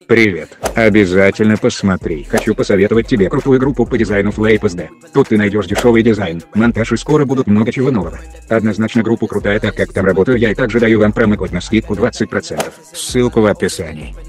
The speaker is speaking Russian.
Привет. Обязательно посмотри. Хочу посоветовать тебе крутую группу по дизайну FlapeSD. Тут ты найдешь дешевый дизайн, монтаж и скоро будут много чего нового. Однозначно группа крутая, так как там работаю я и также даю вам промокод на скидку 20%. Ссылку в описании.